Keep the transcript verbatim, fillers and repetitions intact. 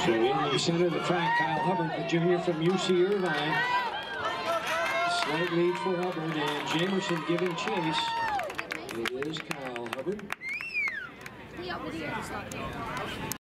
So in the center of the track, Kyle Hubbard, the junior from U C Irvine. Slight lead for Hubbard, and Jamerson giving chase. It is Kyle Hubbard.